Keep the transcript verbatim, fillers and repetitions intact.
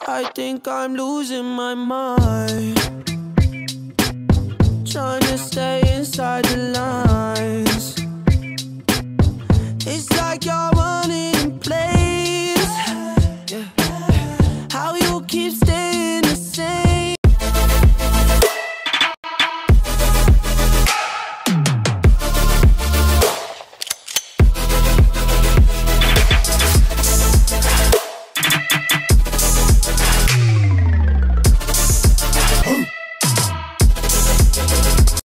I think I'm losing my mind, trying to stay inside the